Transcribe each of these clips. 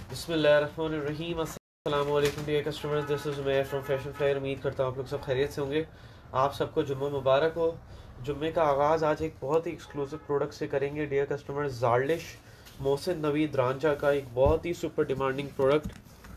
बिस्मिल्लाहिर्रहमानिर्रहीम। अस्सलाम वालेकुम dear customers, this is Umair from fashion flyer. उम्मीद करता हूँ आप लोग सब खैरियत से होंगे। आप सबको जुम्मा मुबारक हो। जुम्मे का आगाज़ आज एक बहुत ही एक्सक्लूसिव प्रोडक्ट से करेंगे डियर कस्टमर्स। जार्डिश मोहसिन नवीद रांझा का एक बहुत ही सुपर डिमांडिंग प्रोडक्ट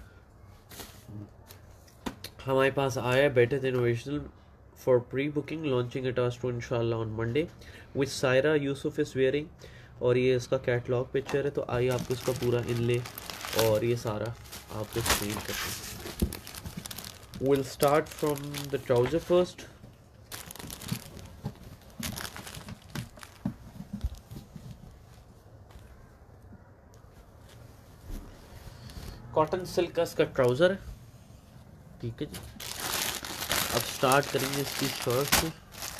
हमारे पास आया है। Better than original for pre booking, launching at our store इंशाल्लाह on Monday with Saira Yusuf is wearing. और ये इसका कैटलॉग पिक्चर है, तो आइए आपको इसका पूरा इनले और ये सारा आपको एक्सप्लेन करते हैं। Will start from the trouser first. Cotton silk का इसका ट्राउज़र है, ठीक है जी। अब स्टार्ट करेंगे इसकी शर्ट से।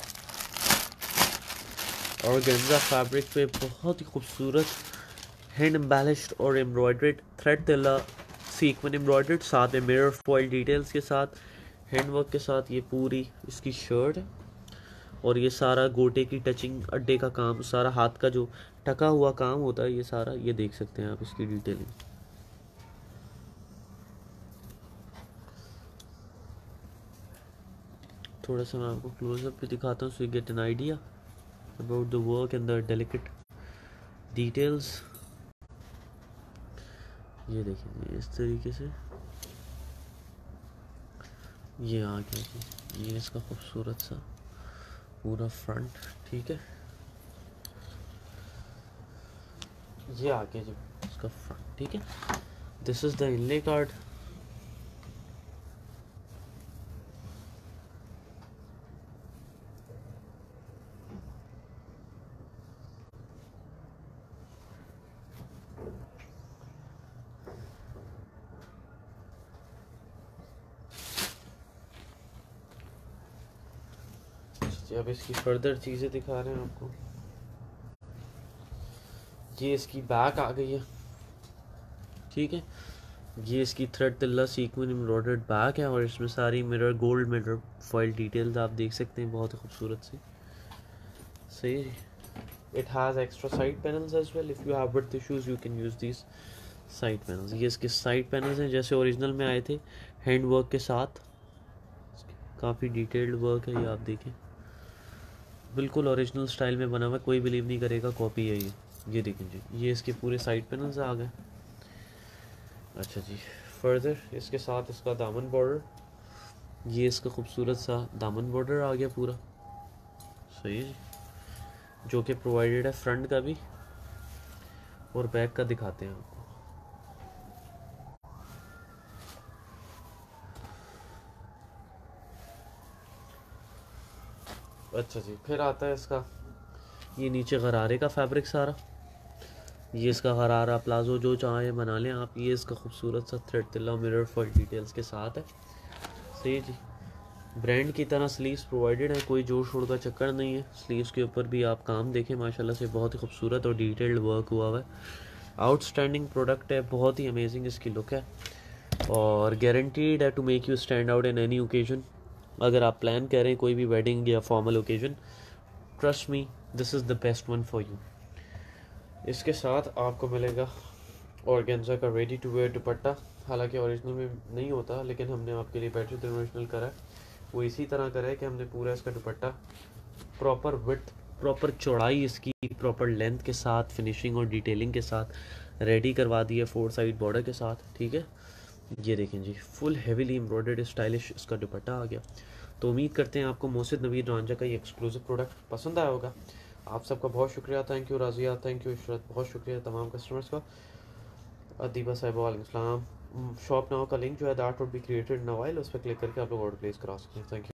और गेंजा फैब्रिक पे बहुत ही खूबसूरत हैंड एम्बेलिश्ड और एम्ब्रॉयड्रेड थ्रेड तिल्ला सीक्वेंस एम्ब्रॉयड्रेड, साथ में मिरर फॉइल डिटेल्स के साथ हैंडवर्क के साथ ये पूरी इसकी शर्ट है। और ये सारा गोटे की टचिंग, अड्डे का काम, सारा हाथ का जो टका हुआ काम होता है, ये सारा ये देख सकते हैं आप इसकी डिटेलिंग। थोड़ा सा मैं आपको क्लोजअप पे दिखाता हूँ, so you get an idea about the work and the delicate details. ये देखेंगे इस तरीके से ये आ गया जी। ये इसका खूबसूरत सा पूरा फ्रंट, ठीक है। ये आ गया जी इसका फ्रंट, ठीक है। This is the inlay card. अब इसकी फर्दर चीज़ें दिखा रहे हैं आपको। ये इसकी बैक आ गई है, ठीक है। ये इसकी थ्रेड तिल्ला सीक्वेंस एम्ब्रॉयडर्ड बैक है और इसमें सारी mirror gold mirror foil details आप देख सकते हैं, बहुत ही खूबसूरत सी। सही। It has extra side panels as well. If you have width issues you can use this side panels. ये इसके साइड पैनल्स हैं जैसे ओरिजिनल में आए थे, हैंड वर्क के साथ। काफ़ी डिटेल्ड वर्क है, ये आप देखें, बिल्कुल ओरिजिनल स्टाइल में बना हुआ है। कोई बिलीव नहीं करेगा कॉपी है ये देखें जी। ये इसके पूरे साइड पैनल्स आ गए। अच्छा जी, फर्दर इसके साथ इसका दामन बॉर्डर, ये इसका खूबसूरत सा दामन बॉर्डर आ गया पूरा। सही है जी, जो कि प्रोवाइडेड है फ्रंट का भी और बैक का दिखाते हैं आपको। अच्छा जी, फिर आता है इसका ये नीचे गरारे का फैब्रिक सारा। ये इसका गरारा प्लाजो जो चाहे बना लें आप। ये इसका खूबसूरत सा थ्रेड तिल्ला मिरर फॉइल डिटेल्स के साथ है। सही जी, ब्रांड की तरह स्लीव्स प्रोवाइडेड है, कोई जोड़ शोड़ का चक्कर नहीं है। स्लीव्स के ऊपर भी आप काम देखें, माशाल्लाह से बहुत ही खूबसूरत और डिटेल्ड वर्क हुआ हुआ है। आउटस्टैंडिंग प्रोडक्ट है, बहुत ही अमेजिंग इसकी लुक है और गारंटीड है to make you stand out in any occasion. अगर आप प्लान करें कोई भी वेडिंग या formal occasion, trust me this is the best one for you. इसके साथ आपको मिलेगा ऑर्गेन्जा का रेडी टू वेयर दुपट्टा। हालांकि ओरिजिनल में नहीं होता, लेकिन हमने आपके लिए बेटर देन ओरिजिनल करा है। वो इसी तरह करा है कि हमने पूरा इसका दुपट्टा प्रॉपर विड्थ, प्रॉपर चौड़ाई, इसकी प्रॉपर लेंथ के साथ, फिनिशिंग और डिटेलिंग के साथ रेडी करवा दी है 4 साइड बॉर्डर के साथ, ठीक है। ये देखें जी, फुल हेवीली एम्ब्रॉयडर्ड स्टाइलिश इसका दुपट्टा आ गया। तो उम्मीद करते हैं आपको मोहसिन नवीद रांझा का ये एक्सक्लूसिव प्रोडक्ट पसंद आया होगा। आप सबका बहुत शुक्रिया, thank you Razia, thank you Ishrat, बहुत शुक्रिया तमाम कस्टमर्स का। अदीबा साहिबा वालेकुम सलाम। शॉप नाउ का लिंक जो है that would be created in a while, उस पर क्लिक करके आप लोग ऑर्डर प्लेस करा सकते हैं। Thank you.